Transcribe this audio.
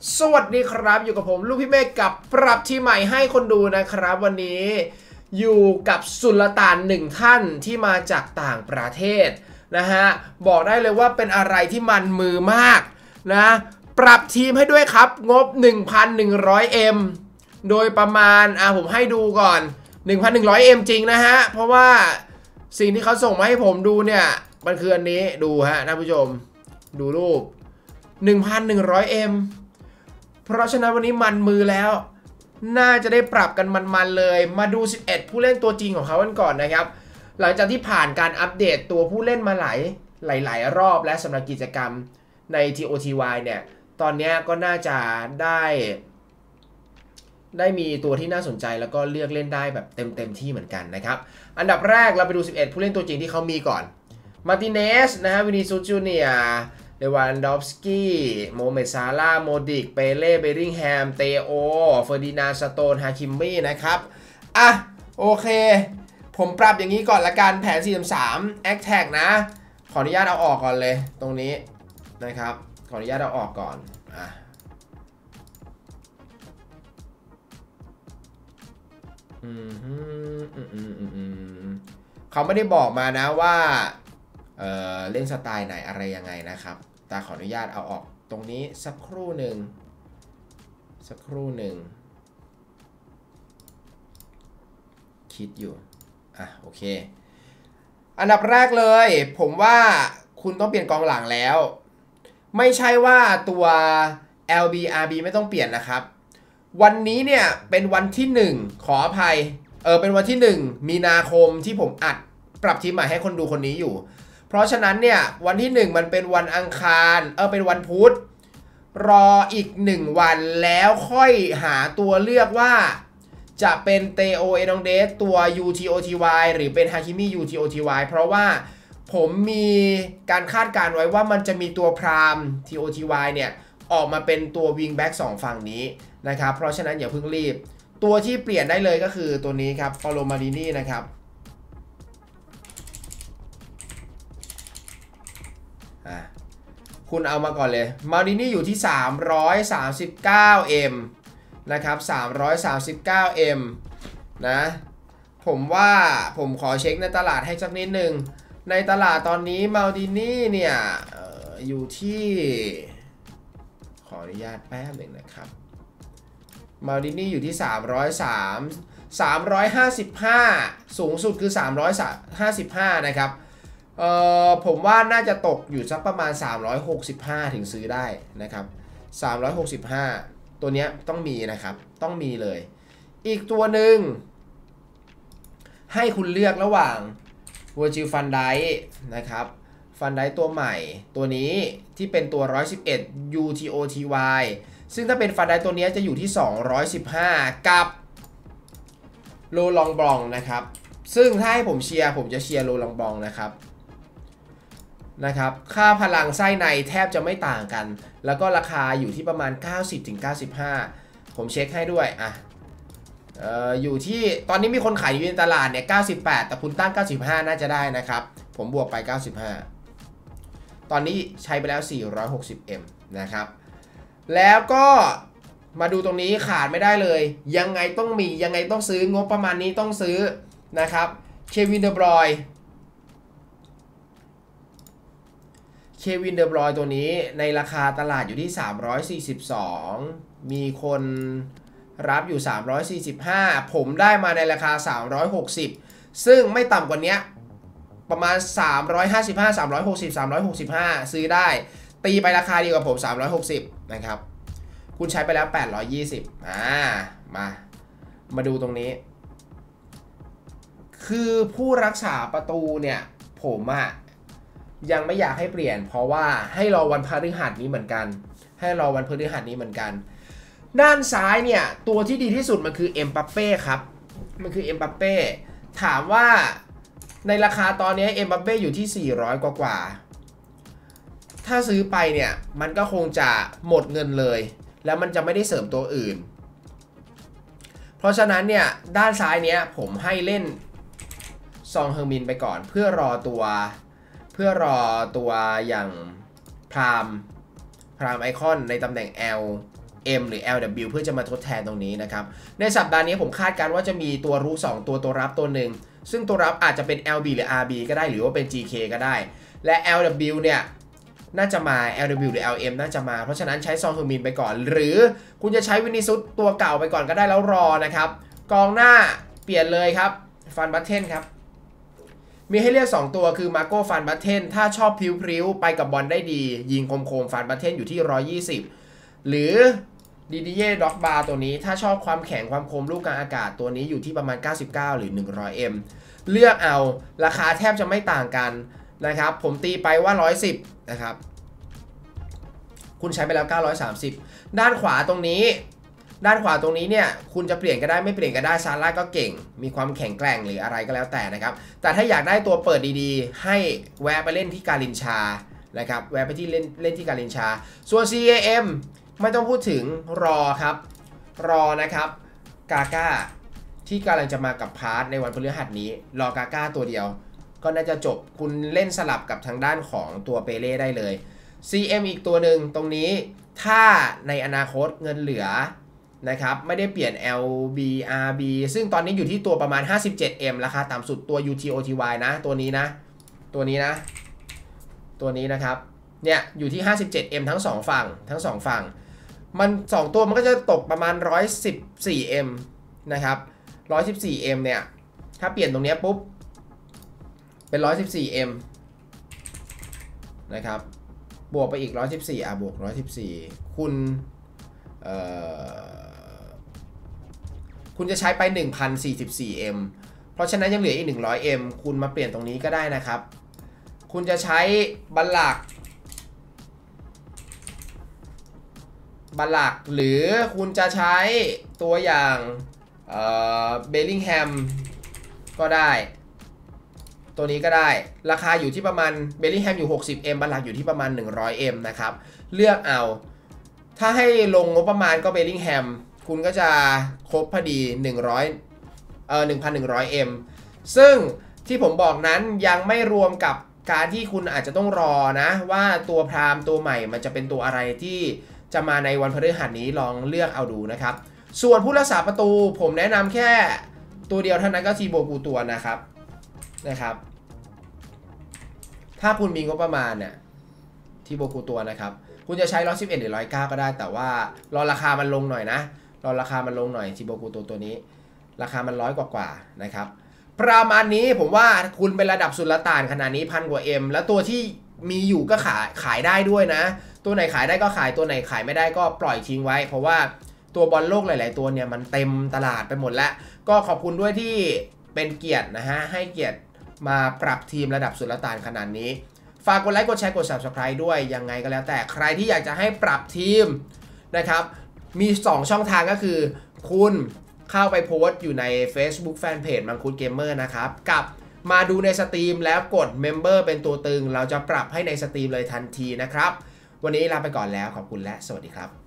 สวัสดีครับอยู่กับผมลูกพี่เมฆกับปรับที่ใหม่ให้คนดูนะครับวันนี้อยู่กับสุลต่านหนึ่งท่านที่มาจากต่างประเทศนะฮะบอกได้เลยว่าเป็นอะไรที่มันมือมากนะปรับทีมให้ด้วยครับงบ 1,100M โดยประมาณผมให้ดูก่อน 1,100M จริงนะฮะเพราะว่าสิ่งที่เขาส่งมาให้ผมดูเนี่ยมันคืออันนี้ดูฮะท่านผู้ชมดูรูป 1,100M เพราะฉะนั้นวันนี้มันมือแล้วน่าจะได้ปรับกันมันๆเลยมาดู11ผู้เล่นตัวจริงของเขากันก่อนนะครับหลังจากที่ผ่านการอัปเดตตัวผู้เล่นมาหลายรอบและสำหรับกิจกรรมใน TOTY เนี่ยตอนนี้ก็น่าจะได้มีตัวที่น่าสนใจแล้วก็เลือกเล่นได้แบบเต็มที่เหมือนกันนะครับอันดับแรกเราไปดู11ผู้เล่นตัวจริงที่เขามีก่อนมาร์ติเนสนะฮะวินิซูสจูเนียร์เลวันดอฟสกี้โมเมดซาร่าโมดิกเปเล่เบริงแฮมเตโอเฟอร์ดินานด์สโตนฮาคิมมี่นะครับโอเคผมปรับอย่างนี้ก่อนละกันแผน 4-3 แอคแท็กนะขออนุญาตเอาออกก่อนเลยตรงนี้นะครับขออนุญาตเอาออกก่อนเขาไม่ได้บอกมานะว่าเล่นสไตล์ไหนอะไรยังไงนะครับแต่ขออนุญาตเอาออกตรงนี้สักครู่หนึ่งคิดอยู่โอเคอันดับแรกเลยผมว่าคุณต้องเปลี่ยนกองหลังแล้วไม่ใช่ว่าตัว LBRB ไม่ต้องเปลี่ยนนะครับวันนี้เนี่ยเป็นวันที่1ขออภัยเป็นวันที่1มีนาคมที่ผมอัดปรับทีมใหม่ให้คนดูคนนี้อยู่เพราะฉะนั้นเนี่ยวันที่1มันเป็นวันอังคารเป็นวันพุธรออีก1วันแล้วค่อยหาตัวเลือกว่าจะเป็นเตโอเอดองเดสตัว UTOTY หรือเป็นฮาคิมิ UTOTY เพราะว่าผมมีการคาดการไว้ว่ามันจะมีตัวพราม TOTY เนี่ยออกมาเป็นตัววิงแบ็ก2ฝั่งนี้นะครับเพราะฉะนั้นอย่าเพิ่งรีบตัวที่เปลี่ยนได้เลยก็คือตัวนี้ครับฟาโลมารินีนะครับคุณเอามาก่อนเลยมารินีอยู่ที่ 339M นะครับ 339M นะผมว่าผมขอเช็คในตลาดให้สักนิดนึงในตลาดตอนนี้มารินีเนี่ยอยู่ที่ขออนุญาตแป๊บหนึ่งนะครับมารินีอยู่ที่355สูงสุดคือ355นะครับผมว่าน่าจะตกอยู่สักประมาณ365ถึงซื้อได้นะครับ365ตัวนี้ต้องมีนะครับต้องมีเลยอีกตัวหนึ่งให้คุณเลือกระหว่างเวอร์จิลฟันไดนะครับฟันไดตัวใหม่ตัวนี้ที่เป็นตัว111 UTOTY ซึ่งถ้าเป็นฟันไดตัวนี้จะอยู่ที่215กับโลลองบองนะครับซึ่งถ้าให้ผมเชียร์ผมจะเชียร์โลลองบองนะครับค่าพลังไส้ในแทบจะไม่ต่างกันแล้วก็ราคาอยู่ที่ประมาณ 90-95 ผมเช็คให้ด้วยอยู่ที่ตอนนี้มีคนขายอยู่ในตลาดเนี่ย98แต่คุณตั้ง95น่าจะได้นะครับผมบวกไป95ตอนนี้ใช้ไปแล้ว 460M นะครับแล้วก็มาดูตรงนี้ขาดไม่ได้เลยยังไงต้องมียังไงต้องซื้องบประมาณนี้ต้องซื้อนะครับเควินเดอบรอยตัวนี้ในราคาตลาดอยู่ที่342มีคนรับอยู่345ผมได้มาในราคา360ซึ่งไม่ต่ำกว่านี้ประมาณ355 360 365ซื้อได้ตีไปราคาดีกว่าผม360นะครับคุณใช้ไปแล้ว820มาดูตรงนี้คือผู้รักษาประตูเนี่ยผมยังไม่อยากให้เปลี่ยนเพราะว่าให้รอวันพฤหัสนี้เหมือนกันด้านซ้ายเนี่ยตัวที่ดีที่สุดมันคือเอ็มบัปเป้ครับมันคือเอ็มบัปเป้ถามว่าในราคาตอนนี้เอ็มบัปเป้อยู่ที่400กว่าถ้าซื้อไปเนี่ยมันก็คงจะหมดเงินเลยแล้วมันจะไม่ได้เสริมตัวอื่นเพราะฉะนั้นเนี่ยด้านซ้ายเนี้ยผมให้เล่นซองเฮอร์มินไปก่อนเพื่อรอตัวอย่างพรามไอคอนในตำแหน่ง L M หรือ LW เพื่อจะมาทดแทนตรงนี้นะครับในสัปดาห์นี้ผมคาดการณ์ว่าจะมีตัวรู้2ตัวรับตัวหนึ่งซึ่งตัวรับอาจจะเป็น LB หรือ RB ก็ได้หรือว่าเป็น GK ก็ได้และ LW เนี่ยน่าจะมา LW หรือ LM น่าจะมาเพราะฉะนั้นใช้ซองฮึมินไปก่อนหรือคุณจะใช้วินิซุสตัวเก่าไปก่อนก็ได้แล้วรอนะครับกองหน้าเปลี่ยนเลยครับฟันบัตเทนครับมีให้เลือก2ตัวคือมาโก้ฟันบัตเทนถ้าชอบพริ้วๆไปกับบอลได้ดียิงคมๆฟันบัตเทนอยู่ที่120หรือดิดิเย่ด็อกบาร์ตัวนี้ถ้าชอบความแข็งความคมลูกกลางอากาศตัวนี้อยู่ที่ประมาณ99หรือ 100M เลือกเอาราคาแทบจะไม่ต่างกันนะครับผมตีไปว่า110นะครับคุณใช้ไปแล้ว930ด้านขวาตรงนี้เนี่ยคุณจะเปลี่ยนก็ได้ไม่เปลี่ยนก็ได้ซาร่าก็เก่งมีความแข็งแกร่งหรืออะไรก็แล้วแต่นะครับแต่ถ้าอยากได้ตัวเปิดดีๆให้แวะไปเล่นที่การินชานะครับแวะไปที่เล่นที่การินชาส่วน CAM ไม่ต้องพูดถึงรอครับรอนะครับกาก้าที่กำลังจะมากับพาร์ทในวันพฤหัสนี้รอกาก้าตัวเดียวก็น่าจะจบคุณเล่นสลับกับทางด้านของตัวเปเล่ได้เลย CM อีกตัวหนึ่งตรงนี้ถ้าในอนาคตเงินเหลือนะครับไม่ได้เปลี่ยน LB RB ซึ่งตอนนี้อยู่ที่ตัวประมาณ 57M ราคาต่ำสุดตัว UTOTY นะตัวนี้นะครับเนี่ยอยู่ที่ 57M ทั้ง2ฝั่งมัน2ตัวมันก็จะตกประมาณ 114M นะครับ 114M เนี่ยถ้าเปลี่ยนตรงนี้ปุ๊บเป็น 114M นะครับบวกไปอีก114บวก114คุณจะใช้ไป 1,044M เพราะฉะนั้นยังเหลืออีก 100M คุณมาเปลี่ยนตรงนี้ก็ได้นะครับคุณจะใช้บัลลักหรือคุณจะใช้ตัวอย่างเบลลิงแฮมก็ได้ตัวนี้ก็ได้ราคาอยู่ที่ประมาณเบลลิงแฮมอยู่ 60M บัลลักอยู่ที่ประมาณ 100M นะครับเลือกเอาถ้าให้ลงงบประมาณก็เบลลิงแฮมคุณก็จะครบพอดี 1,100M ซึ่งที่ผมบอกนั้นยังไม่รวมกับการที่คุณอาจจะต้องรอนะว่าตัวพรามตัวใหม่มันจะเป็นตัวอะไรที่จะมาในวันพฤหัสนี้ลองเลือกเอาดูนะครับส่วนผู้รักษาประตูผมแนะนำแค่ตัวเดียวเท่านั้นก็ทีโบกูตัวนะครับถ้าคุณมีงบประมาณเนี่ยทีโบกูตัวนะครับคุณจะใช้111หรือ109ก็ได้แต่ว่ารอราคามันลงหน่อยนะรอราคามันลงหน่อยทีโบกูตัวนี้ราคามัน100กว่านะครับประมาณนี้ผมว่าคุณเป็นระดับสุลต่านขนาดนี้1,000 กว่า M แล้วตัวที่มีอยู่ก็ขายได้ด้วยนะตัวไหนขายได้ก็ขายตัวไหนขายไม่ได้ก็ปล่อยทิ้งไว้เพราะว่าตัวบอลโลกหลายๆตัวเนี่ยมันเต็มตลาดไปหมดแล้วก็ขอบคุณด้วยที่เป็นเกียรตินะฮะให้เกียรติมาปรับทีมระดับสุลต่านขนาดนี้ฝากกดไลค์กดแชร์กด Subscribe ด้วยยังไงก็แล้วแต่ใครที่อยากจะให้ปรับทีมนะครับมี2ช่องทางก็คือคุณเข้าไปโพสต์อยู่ใน Facebook Fanpage มังคุดเกมเมอร์นะครับกับมาดูในสตรีมแล้วกด Member เป็นตัวตึงเราจะปรับให้ในสตรีมเลยทันทีนะครับวันนี้ลาไปก่อนแล้วขอบคุณและสวัสดีครับ